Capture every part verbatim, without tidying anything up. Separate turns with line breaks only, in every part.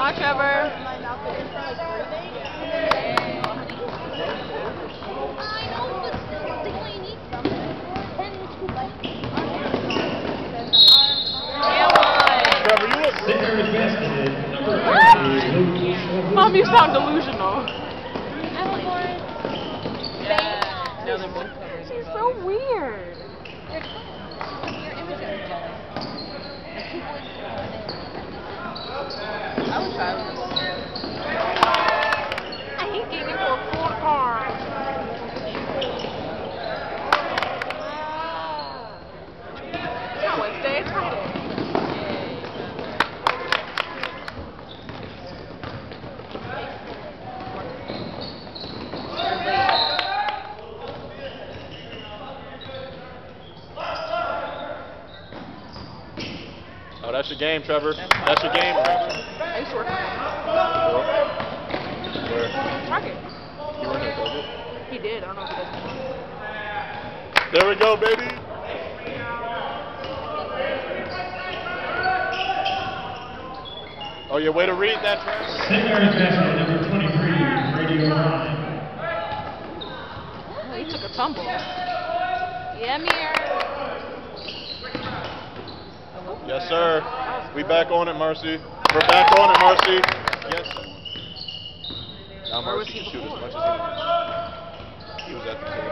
on, Trevor.
Trevor, you look
Mom, you sound delusional.
Yeah. No, they're both covers.
She's so weird.
I wish I was.
I hate getting into a cool car. It's not Wednesday, it's Friday.
Oh, that's your game, Trevor. That's your game, Trevor.
I used to work for him.
Where?
Target.
You were here, Target?
He did. I don't know if he does anymore.
There we go, baby. Oh, yeah, way to read that, Trevor.
Secondary basket number twenty-three, Radio Line.
Oh, he took a tumble. Yeah, Mir.
Yes, sir. We back on it, Marcy. We're back on it, Marcy. Yes. Now
Where was
Marcy
he
can shoot as
before?
much as he wants. He was at the table.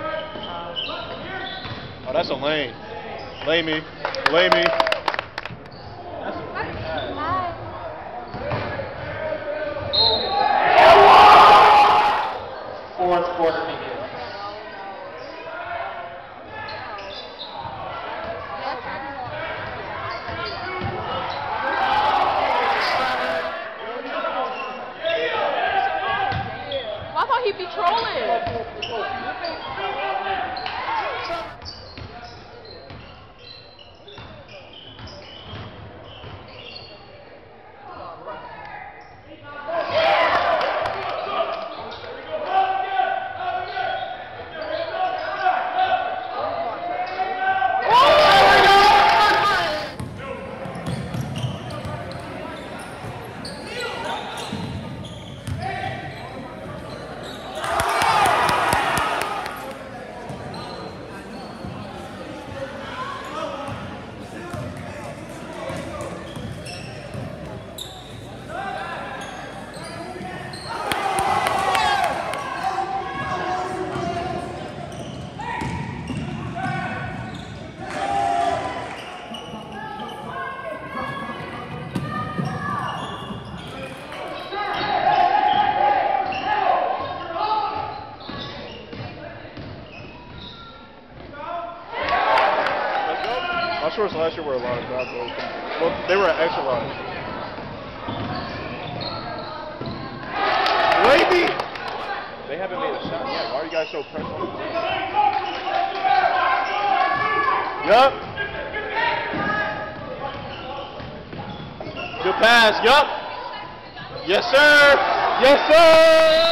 Oh, that's a lane. Lay me. Lay me. That's a lane.
Fourth quarter begins.
Well, I thought he'd be trolling.
My shorts last year were a lot of crowd though. Well, they were an extra large. Lady! They haven't made a shot yet. Why are you guys so pressed on it? Yup. Good pass. Yup. Yes, sir. Yes, sir.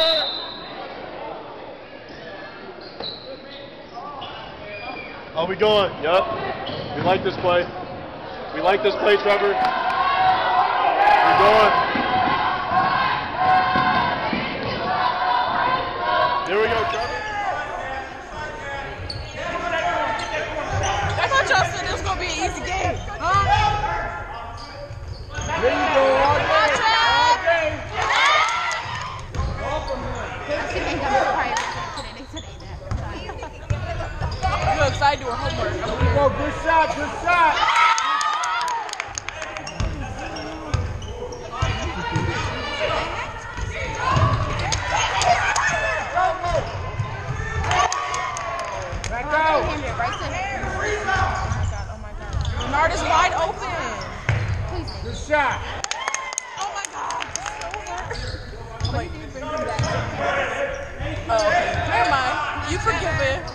How we doing? Yup. We like this play. We like this play, Trevor. We're going. There we go, Trevor.
I thought y'all said this was going to be an easy game. Huh?
There you go, all day. All day.
You're excited to do her homework.
There you go, good shot, good shot. Back out.
Bernard is wide open.
Good shot.
Oh my God. Oh, okay. Never mind. You forgive it.